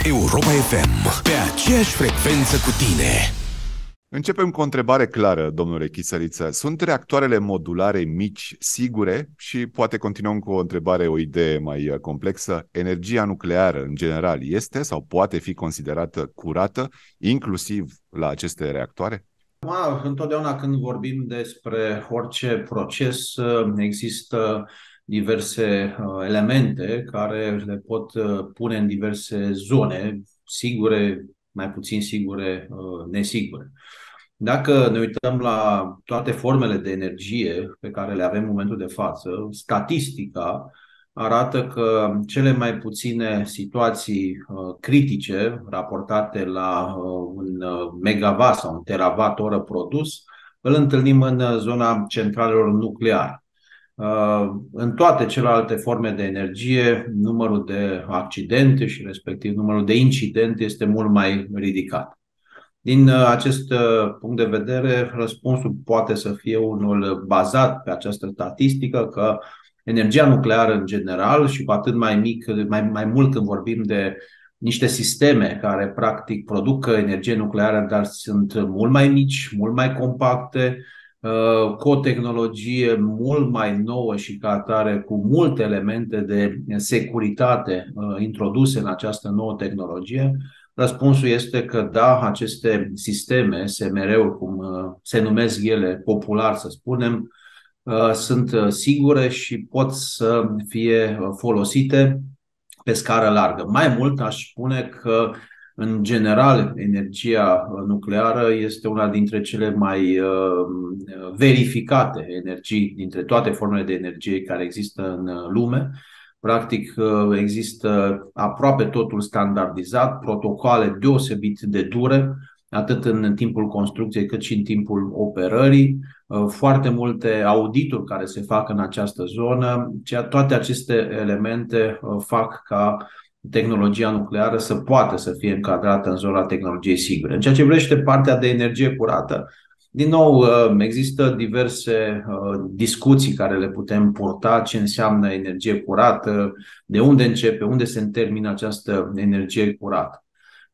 Europa FM, pe aceeași frecvență cu tine. Începem cu o întrebare clară, domnule Chisăliță. Sunt reactoarele modulare mici sigure? Și poate continuăm cu o întrebare, o idee mai complexă. Energia nucleară, în general, este sau poate fi considerată curată, inclusiv la aceste reactoare? Întotdeauna când vorbim despre orice proces, există diverse elemente care le pot pune în diverse zone, sigure, mai puțin sigure, nesigure. Dacă ne uităm la toate formele de energie pe care le avem în momentul de față, statistica arată că cele mai puține situații critice raportate la un megawatt sau un terawatt oră produs îl întâlnim în zona centralelor nucleare. În toate celelalte forme de energie, numărul de accidente și respectiv numărul de incidente este mult mai ridicat. Din acest punct de vedere, răspunsul poate să fie unul bazat pe această statistică că energia nucleară în general și cu atât mai mult când vorbim de niște sisteme care practic produc energie nucleară, dar sunt mult mai mici, mult mai compacte, cu o tehnologie mult mai nouă și ca atare cu multe elemente de securitate introduse în această nouă tehnologie. Răspunsul este că da, aceste sisteme, SMR-uri, cum se numesc ele popular, să spunem, sunt sigure și pot să fie folosite pe scară largă. Mai mult, aș spune că, în general, energia nucleară este una dintre cele mai verificate energii dintre toate formele de energie care există în lume. Practic, există aproape totul standardizat, protocoale deosebit de dure, atât în timpul construcției cât și în timpul operării, foarte multe audituri care se fac în această zonă. Toate aceste elemente fac ca tehnologia nucleară să poată să fie încadrată în zona tehnologiei sigure. În ceea ce privește partea de energie curată, din nou, există diverse discuții care le putem purta, ce înseamnă energie curată, de unde începe, unde se termină această energie curată.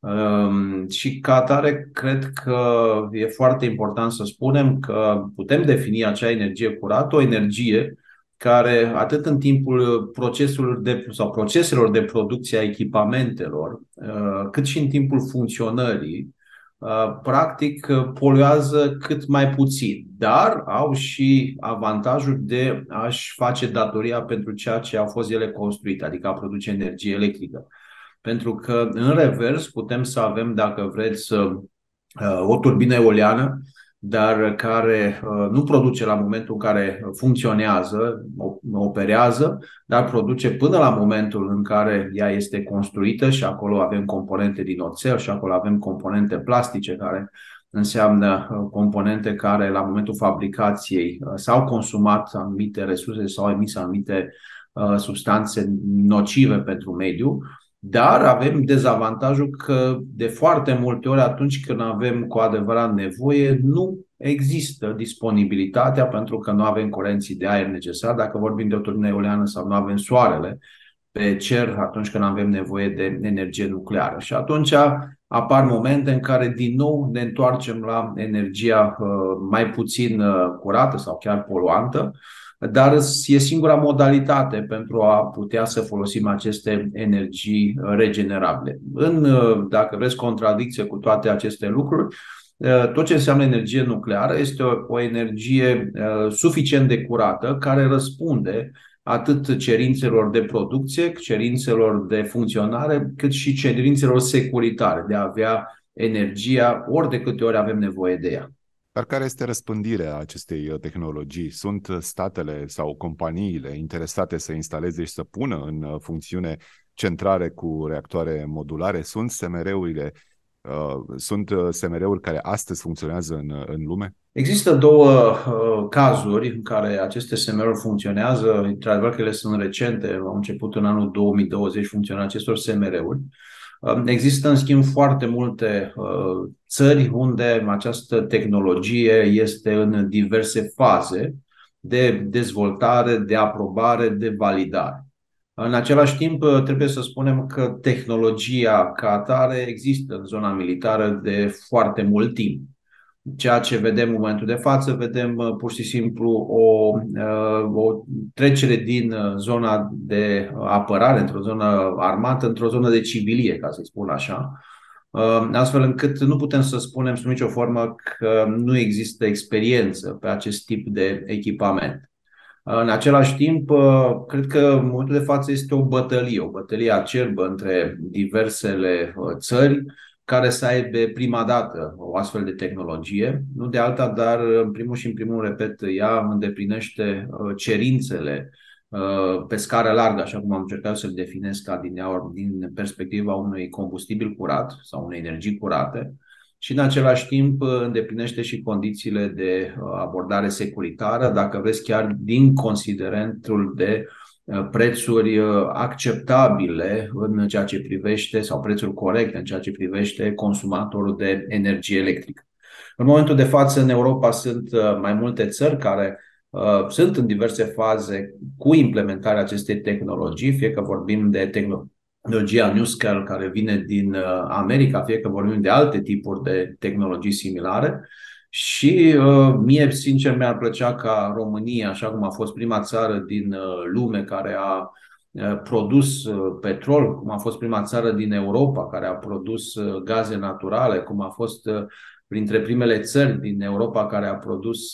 Și ca atare, cred că e foarte important să spunem că putem defini acea energie curată, o energie care atât în timpul proceselor de producție a echipamentelor, cât și în timpul funcționării, practic poluează cât mai puțin, dar au și avantajul de a-și face datoria pentru ceea ce au fost ele construite, adică a produce energie electrică. Pentru că în revers putem să avem, dacă vreți, o turbină eoliană, dar care nu produce la momentul în care funcționează, operează, dar produce până la momentul în care ea este construită și acolo avem componente din oțel și acolo avem componente plastice care înseamnă componente care la momentul fabricației s-au consumat anumite resurse sau au emis anumite substanțe nocive pentru mediu. Dar avem dezavantajul că de foarte multe ori atunci când avem cu adevărat nevoie, nu există disponibilitatea pentru că nu avem curenții de aer necesar. Dacă vorbim de o turbină eoliană sau nu avem soarele pe cer atunci când avem nevoie de energie nucleară. Și atunci apar momente în care din nou ne întoarcem la energia mai puțin curată sau chiar poluantă, dar e singura modalitate pentru a putea să folosim aceste energii regenerabile. Dacă vreți, contradicție cu toate aceste lucruri, tot ce înseamnă energie nucleară este o energie suficient de curată care răspunde atât cerințelor de producție, cerințelor de funcționare, cât și cerințelor securitare de a avea energia ori de câte ori avem nevoie de ea. Dar care este răspândirea acestei tehnologii? Sunt statele sau companiile interesate să instaleze și să pună în funcțiune centrale cu reactoare modulare? Sunt SMR-uri care astăzi funcționează în lume? Există două cazuri în care aceste SMR-uri funcționează. Într-adevăr că ele sunt recente, au început în anul 2020 funcționarea acestor SMR-uri. Există, în schimb, foarte multe țări unde această tehnologie este în diverse faze de dezvoltare, de aprobare, de validare. În același timp, trebuie să spunem că tehnologia ca atare există în zona militară de foarte mult timp. Ceea ce vedem în momentul de față, vedem pur și simplu o trecere din zona de apărare, într-o zonă armată, într-o zonă de civilie, ca să spun așa. Astfel încât nu putem să spunem sub nicio formă că nu există experiență pe acest tip de echipament. În același timp, cred că în momentul de față este o bătălie acerbă între diversele țări care să aibă prima dată o astfel de tehnologie. Nu de alta, dar în primul și în primul, repet, ea îndeplinește cerințele pe scară largă, așa cum am încercat să-l definesc adineauri din perspectiva unui combustibil curat sau unei energii curate și în același timp îndeplinește și condițiile de abordare securitară, dacă vreți chiar din considerentul de prețuri acceptabile în ceea ce privește, sau prețuri corecte în ceea ce privește consumatorul de energie electrică. În momentul de față, în Europa sunt mai multe țări care sunt în diverse faze cu implementarea acestei tehnologii, fie că vorbim de tehnologia NuScale care vine din America, fie că vorbim de alte tipuri de tehnologii similare. Și mie, sincer, mi-ar plăcea ca România, așa cum a fost prima țară din lume care a produs petrol, cum a fost prima țară din Europa care a produs gaze naturale, cum a fost printre primele țări din Europa care a produs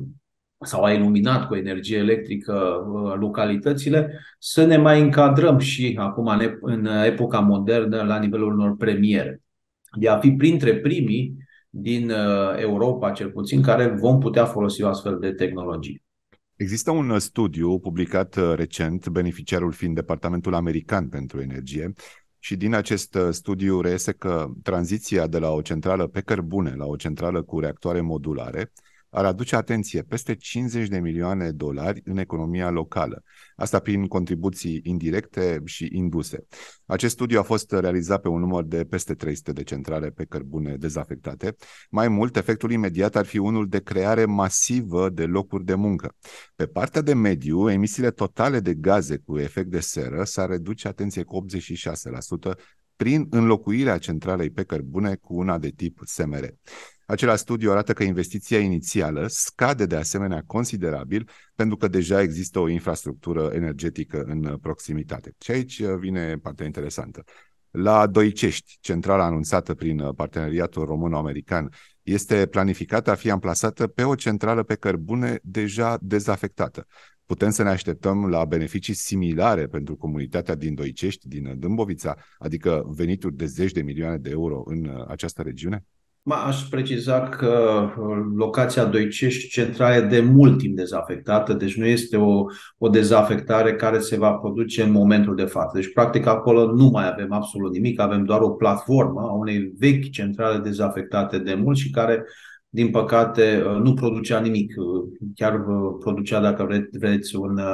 sau a iluminat cu energie electrică localitățile, să ne mai încadrăm și acum în epoca modernă la nivelul unor premiere. De a fi printre primii din Europa, cel puțin, care vom putea folosi o astfel de tehnologie. Există un studiu publicat recent, beneficiarul fiind Departamentul American pentru Energie, și din acest studiu reiese că tranziția de la o centrală pe cărbune la o centrală cu reactoare modulare ar aduce, atenție, peste 50 de milioane de dolari în economia locală. Asta prin contribuții indirecte și induse. Acest studiu a fost realizat pe un număr de peste 300 de centrale pe cărbune dezafectate. Mai mult, efectul imediat ar fi unul de creare masivă de locuri de muncă. Pe partea de mediu, emisiile totale de gaze cu efect de seră s-ar reduce, atenție, cu 86% prin înlocuirea centralei pe cărbune cu una de tip SMR. Același studiu arată că investiția inițială scade de asemenea considerabil pentru că deja există o infrastructură energetică în proximitate. Și aici vine partea interesantă. La Doicești, centrala anunțată prin parteneriatul român-american, este planificată a fi amplasată pe o centrală pe cărbune deja dezafectată. Putem să ne așteptăm la beneficii similare pentru comunitatea din Doicești, din Dâmbovița, adică venituri de zeci de milioane de euro în această regiune? Aș preciza că locația Doicești centrală e de mult timp dezafectată, deci nu este o dezafectare care se va produce în momentul de față. Deci, practic, acolo nu mai avem absolut nimic, avem doar o platformă a unei vechi centrale dezafectate de mult și care, din păcate, nu producea nimic. Chiar producea, dacă vreți,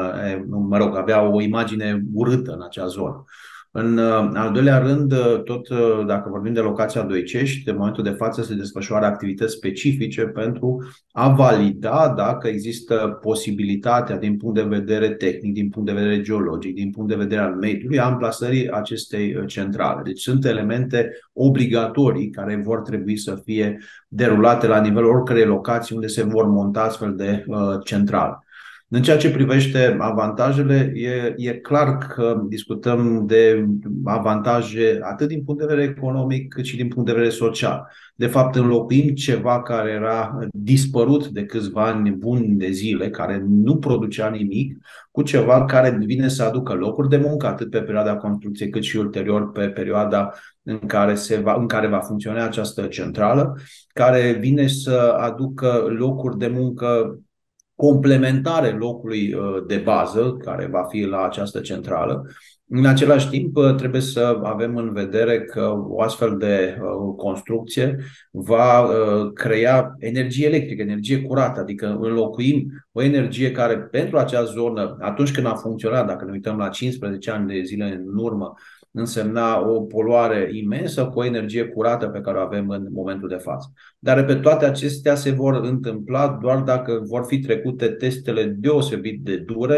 avea o imagine urâtă în acea zonă. În al doilea rând, tot dacă vorbim de locația Doicești, în momentul de față se desfășoară activități specifice pentru a valida dacă există posibilitatea din punct de vedere tehnic, din punct de vedere geologic, din punct de vedere al mediului, a amplasării acestei centrale. Deci sunt elemente obligatorii care vor trebui să fie derulate la nivelul oricărei locații unde se vor monta astfel de centrale. În ceea ce privește avantajele, e clar că discutăm de avantaje atât din punct de vedere economic cât și din punct de vedere social. De fapt, înlocuim ceva care era dispărut de câțiva ani buni de zile, care nu producea nimic, cu ceva care vine să aducă locuri de muncă, atât pe perioada construcției cât și ulterior pe perioada în care va funcționa această centrală, care vine să aducă locuri de muncă complementare locului de bază care va fi la această centrală. În același timp, trebuie să avem în vedere că o astfel de construcție va crea energie electrică, energie curată, adică înlocuim o energie care pentru acea zonă, atunci când a funcționat, dacă ne uităm la 15 ani de zile în urmă, însemna o poluare imensă cu o energie curată pe care o avem în momentul de față. Dar, repet, toate acestea se vor întâmpla doar dacă vor fi trecute testele deosebit de dure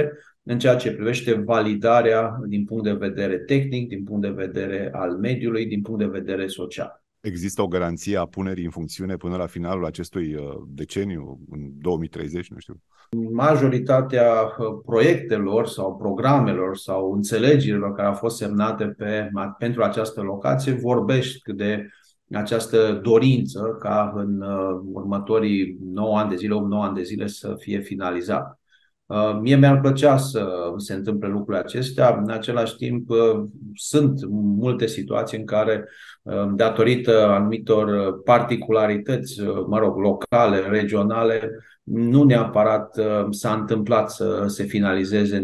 în ceea ce privește validarea din punct de vedere tehnic, din punct de vedere al mediului, din punct de vedere social. Există o garanție a punerii în funcțiune până la finalul acestui deceniu, în 2030, nu știu? Majoritatea proiectelor sau programelor sau înțelegerilor care au fost semnate pentru această locație vorbește de această dorință ca în următorii 9 ani de zile, 8-9 ani de zile să fie finalizat. Mie mi-ar plăcea să se întâmple lucrurile acestea. În același timp, sunt multe situații în care, datorită anumitor particularități, locale, regionale, nu neapărat s-a întâmplat să se finalizeze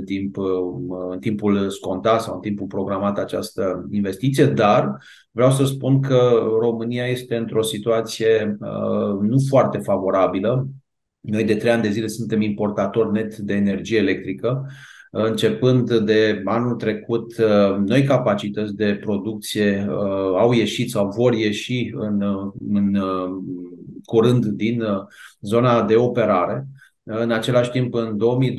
în timpul scontat sau în timpul programat această investiție, dar vreau să spun că România este într-o situație nu foarte favorabilă. Noi de 3 ani de zile suntem importatori net de energie electrică. Începând de anul trecut, noi capacități de producție au ieșit sau vor ieși în curând din zona de operare. În același timp, în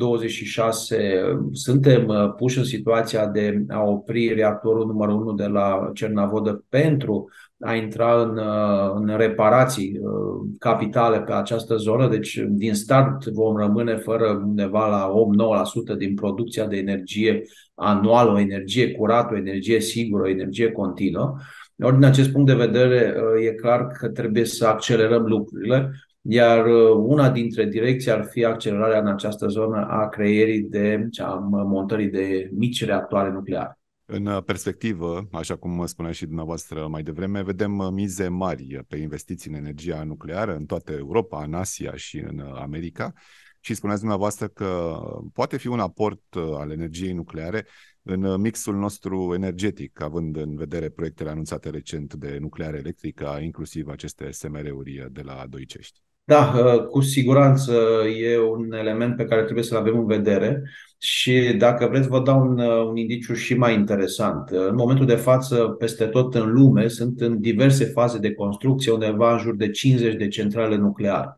2026 suntem puși în situația de a opri reactorul numărul 1 de la Cernavodă pentru a intra în reparații capitale pe această zonă. Deci, din start vom rămâne fără undeva la 8-9% din producția de energie anuală, o energie curată, o energie sigură, o energie continuă. Ori, din acest punct de vedere, e clar că trebuie să accelerăm lucrurile, iar una dintre direcții ar fi accelerarea în această zonă a creierii montării de mici reactoare nucleare. În perspectivă, așa cum spuneați și dumneavoastră mai devreme, vedem mize mari pe investiții în energia nucleară în toată Europa, în Asia și în America. Și spuneați dumneavoastră că poate fi un aport al energiei nucleare în mixul nostru energetic, având în vedere proiectele anunțate recent de nucleare electrică, inclusiv aceste SMR-uri de la Doicești. Da, cu siguranță e un element pe care trebuie să-l avem în vedere și dacă vreți vă dau un indiciu și mai interesant. În momentul de față, peste tot în lume, sunt în diverse faze de construcție, undeva în jur de 50 de centrale nucleare.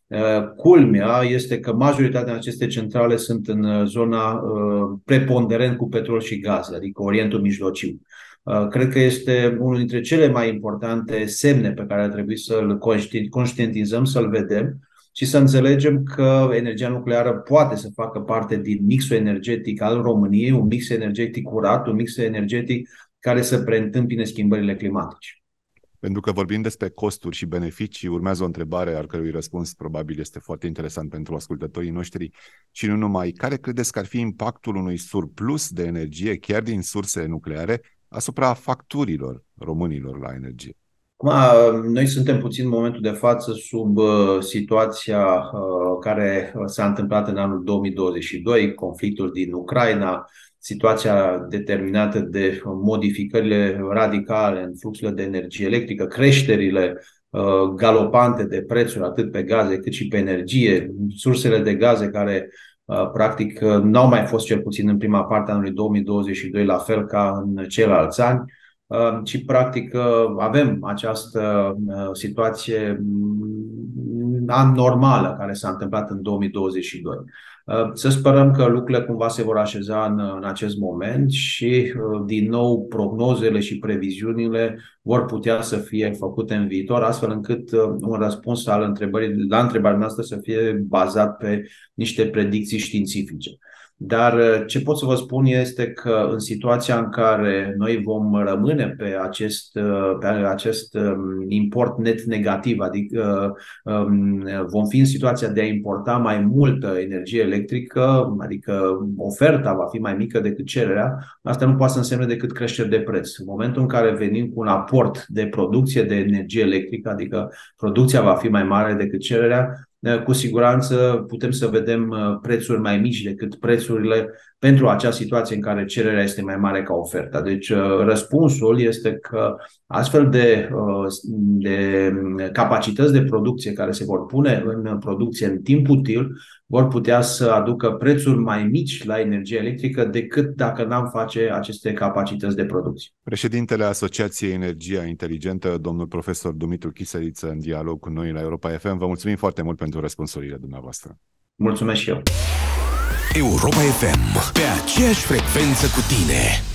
Culmea este că majoritatea din aceste centrale sunt în zona preponderent cu petrol și gaze, adică Orientul Mijlociu. Cred că este unul dintre cele mai importante semne pe care ar trebui să-l conștientizăm, să-l vedem și să înțelegem că energia nucleară poate să facă parte din mixul energetic al României, un mix energetic curat, un mix energetic care să preîntâmpine schimbările climatice. Pentru că vorbim despre costuri și beneficii, urmează o întrebare al cărui răspuns probabil este foarte interesant pentru ascultătorii noștri și nu numai. Care credeți că ar fi impactul unui surplus de energie, chiar din surse nucleare, asupra facturilor românilor la energie? Noi suntem puțin în momentul de față sub situația care s-a întâmplat în anul 2022, conflictul din Ucraina, situația determinată de modificările radicale în fluxurile de energie electrică, creșterile galopante de prețuri atât pe gaze cât și pe energie, sursele de gaze care practic n-au mai fost, cel puțin în prima parte a anului 2022, la fel ca în ceilalți ani, ci practic avem această situație anormală care s-a întâmplat în 2022. Să sperăm că lucrurile cumva se vor așeza în acest moment și din nou prognozele și previziunile vor putea să fie făcute în viitor, astfel încât un răspuns la întrebarea noastră să fie bazat pe niște predicții științifice. Dar ce pot să vă spun este că în situația în care noi vom rămâne pe acest import net negativ, adică vom fi în situația de a importa mai multă energie electrică, adică oferta va fi mai mică decât cererea, asta nu poate să însemne decât creștere de preț. În momentul în care venim cu un aport de producție de energie electrică, adică producția va fi mai mare decât cererea, cu siguranță putem să vedem prețuri mai mici decât prețurile pentru acea situație în care cererea este mai mare ca oferta. Deci răspunsul este că astfel de capacități de producție care se vor pune în producție în timp util vor putea să aducă prețuri mai mici la energie electrică decât dacă n-am face aceste capacități de producție. Președintele Asociației Energia Inteligentă, domnul profesor Dumitru Chisăliță, în dialog cu noi la Europa FM. Vă mulțumim foarte mult pentru răspunsurile dumneavoastră. Mulțumesc și eu. Europa FM, pe aceeași frecvență cu tine.